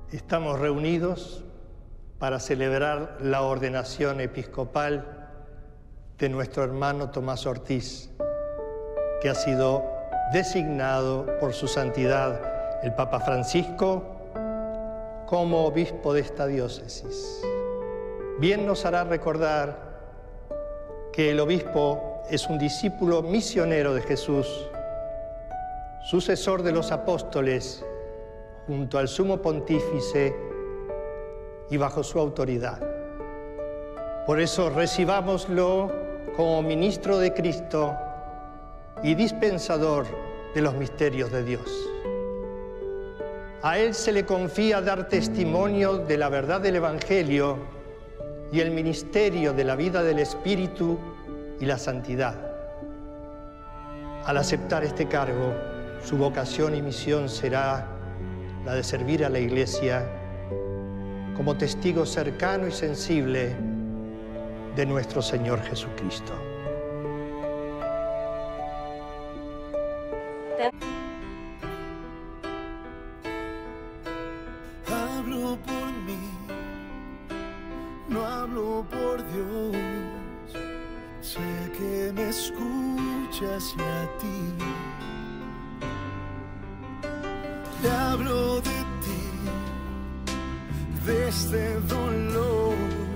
Estamos reunidos para celebrar la ordenación episcopal de nuestro hermano Tomás Ortiz, que ha sido designado por su santidad el Papa Francisco como obispo de esta diócesis. Bien nos hará recordar que el obispo es un discípulo misionero de Jesús, sucesor de los apóstoles, junto al sumo pontífice y bajo su autoridad. Por eso recibámoslo como ministro de Cristo y dispensador de los misterios de Dios. A él se le confía dar testimonio de la verdad del Evangelio y el ministerio de la vida del Espíritu y la santidad. Al aceptar este cargo, su vocación y misión será la de servir a la Iglesia como testigo cercano y sensible de nuestro Señor Jesucristo. Hablo por mí, no hablo por Dios. Sé que me escuchas y a ti te hablo de ti, de este dolor.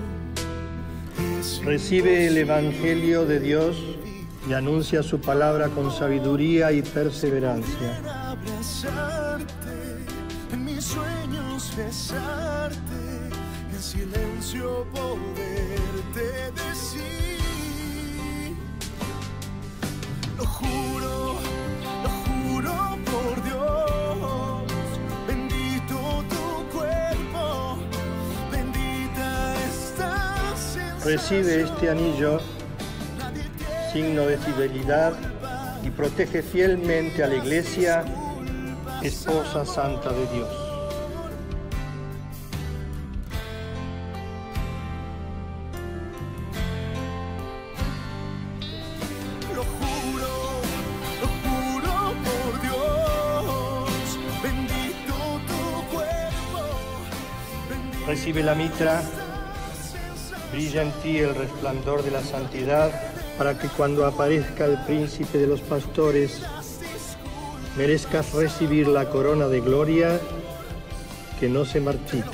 Recibe el Evangelio de Dios y anuncia su palabra con sabiduría y perseverancia. Abrazarte, en mis sueños besarte, en silencio poderte decir. Lo juro por Dios, bendito tu cuerpo, bendita esta sensación. Recibe este anillo, signo de fidelidad, y protege fielmente a la Iglesia, esposa santa de Dios. Lo juro por Dios, bendito tu cuerpo, bendita. Recibe la mitra, brilla en ti el resplandor de la santidad, para que cuando aparezca el príncipe de los pastores, merezcas recibir la corona de gloria que no se marchita.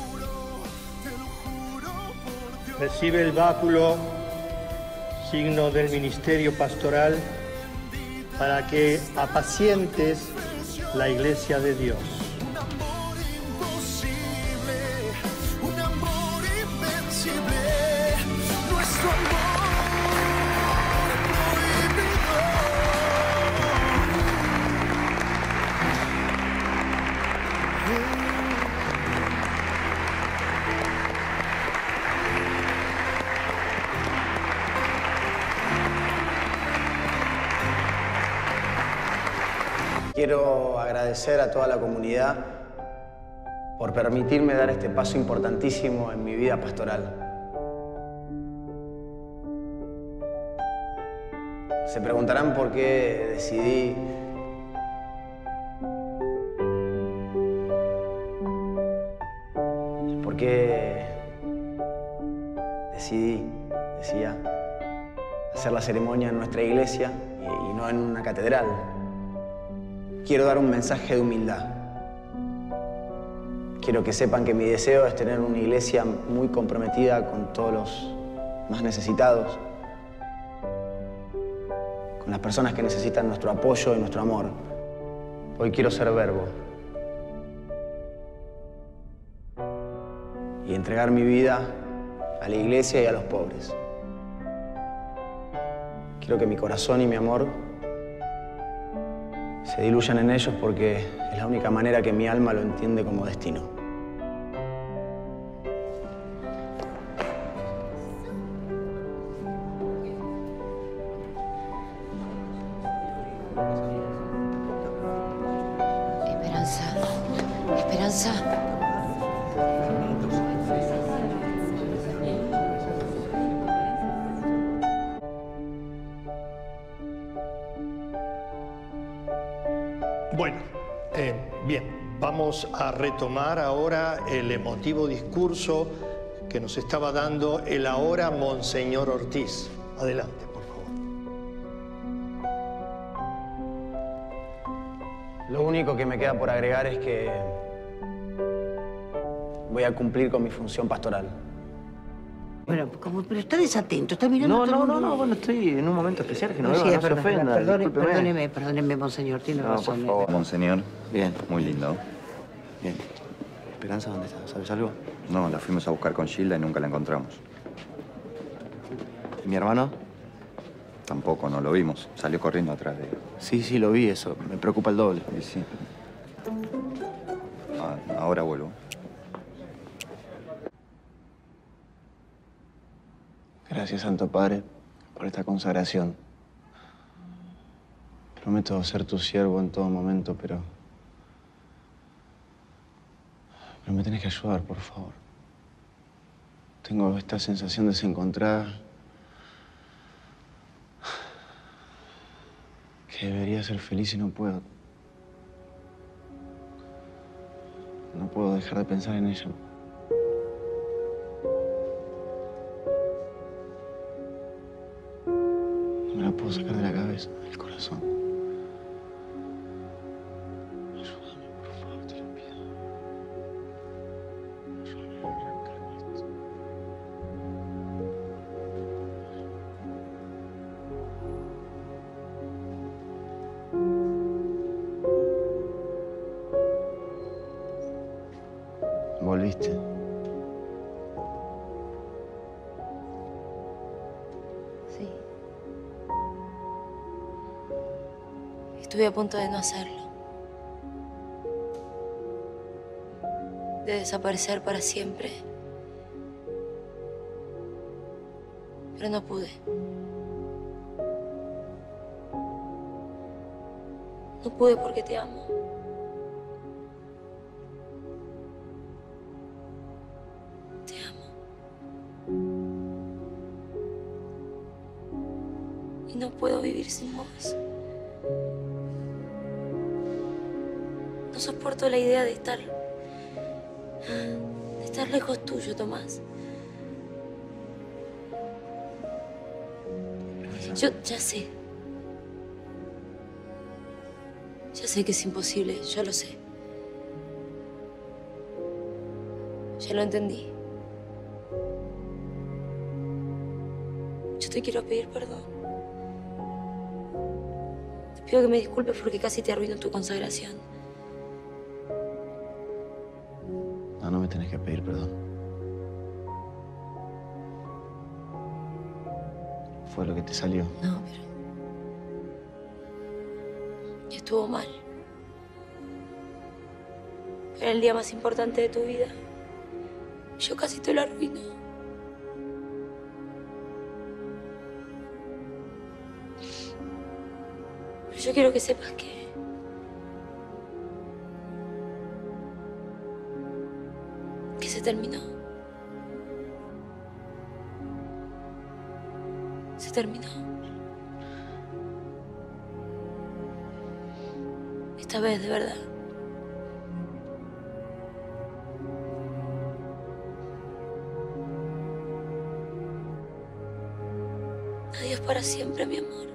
Recibe el báculo, signo del ministerio pastoral, para que apacientes la Iglesia de Dios. Un amor imposible, un amor invencible, nuestro amor prohibido. Quiero agradecer a toda la comunidad por permitirme dar este paso importantísimo en mi vida pastoral. Se preguntarán por qué decidí decía, hacer la ceremonia en nuestra iglesia y no en una catedral. Quiero dar un mensaje de humildad. Quiero que sepan que mi deseo es tener una iglesia muy comprometida con todos los más necesitados, con las personas que necesitan nuestro apoyo y nuestro amor. Hoy quiero ser verbo y entregar mi vida a la iglesia y a los pobres. Quiero que mi corazón y mi amor se diluyan en ellos porque es la única manera que mi alma lo entiende como destino. Esperanza. Bueno, bien, Vamos a retomar ahora el emotivo discurso que nos estaba dando el ahora Monseñor Ortiz. Adelante, por favor. Lo único que me queda por agregar es que voy a cumplir con mi función pastoral. Bueno, pero está desatento, está mirando a todo el mundo. Bueno, estoy en un momento especial que no, Sí, no se perdón, ofenda, discúlpeme. perdóneme, monseñor, tiene No, razón. por favor. Monseñor. Bien. Muy lindo. Bien. ¿Esperanza dónde está? ¿Sabes algo? No, la fuimos a buscar con Gilda y nunca la encontramos. ¿Y mi hermano? Tampoco, no lo vimos. Salió corriendo atrás de él. Sí, lo vi, eso. Me preocupa el doble. Y sí. Ahora vuelvo. Gracias, Santo Padre, por esta consagración. Prometo ser tu siervo en todo momento, pero me tenés que ayudar, por favor. Tengo esta sensación desencontrada que debería ser feliz y no puedo. No puedo dejar de pensar en ella. No me la puedo sacar de la cabeza, del corazón. Ayúdame, por favor, te lo pido. Ayúdame a arrancarme esto. ¿Volviste? Sí. Estuve a punto de no hacerlo. De desaparecer para siempre. Pero no pude. No pude porque te amo. Te amo. Y no puedo vivir sin vos. No soporto la idea de estar lejos tuyo, Tomás. Yo ya sé. Ya sé que es imposible, yo lo sé. Ya lo entendí. Yo te quiero pedir perdón. Te pido que me disculpes porque casi te arruino tu consagración. No me tenés que pedir perdón. Fue lo que te salió. No, pero... estuvo mal. Era el día más importante de tu vida. Yo casi te lo arruino. Pero yo quiero que sepas que... se terminó. Se terminó. Esta vez, de verdad. Adiós para siempre, mi amor.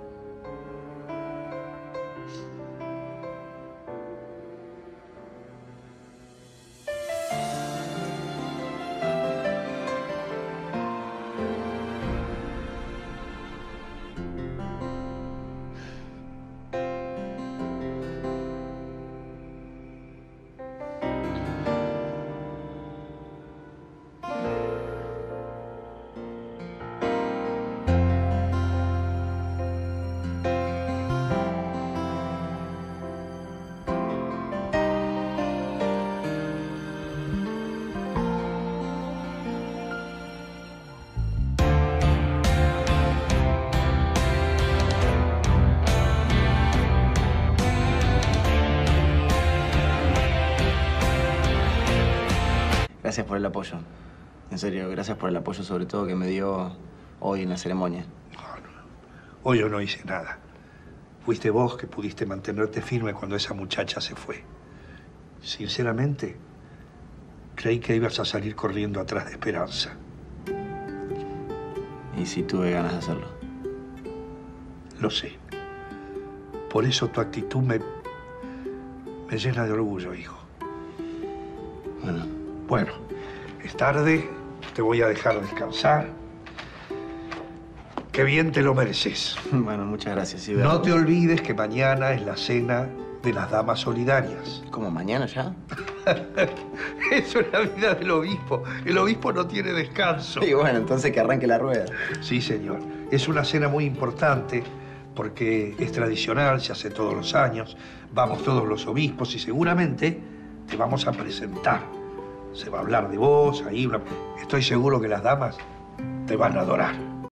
Gracias por el apoyo. En serio, gracias por el apoyo sobre todo que me dio hoy en la ceremonia. Hoy yo no hice nada. Fuiste vos que pudiste mantenerte firme cuando esa muchacha se fue. Sinceramente, creí que ibas a salir corriendo atrás de Esperanza. Y sí tuve ganas de hacerlo. Lo sé. Por eso tu actitud me llena de orgullo, hijo. Bueno, es tarde. Te voy a dejar descansar. Qué bien te lo mereces. Bueno, muchas gracias. Sí, no te olvides que mañana es la cena de las damas solidarias. ¿Cómo, mañana ya? Eso es la vida del obispo. El obispo no tiene descanso. Y bueno, entonces que arranque la rueda. Sí, señor. Es una cena muy importante porque es tradicional, se hace todos los años. Vamos todos los obispos y seguramente te vamos a presentar. Se va a hablar de vos, ahí. Estoy seguro que las damas te van a adorar.